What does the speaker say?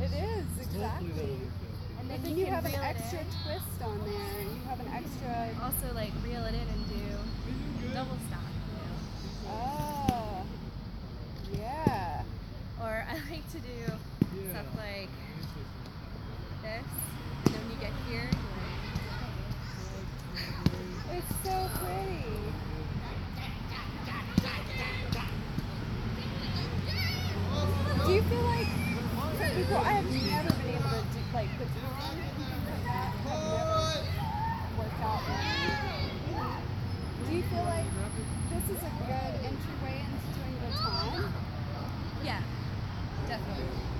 It is, exactly. And then But then you have an extra twist on there. You have an extra... Also, like, reel it in and do double stop, Oh. Yeah. Or I like to do stuff like this, and then when you get here, it's so pretty. Do you feel like, for people, I have never been able to do, like, baton and things like that have never worked out for me. Do you feel like this is a good entryway into doing baton? yeah, definitely.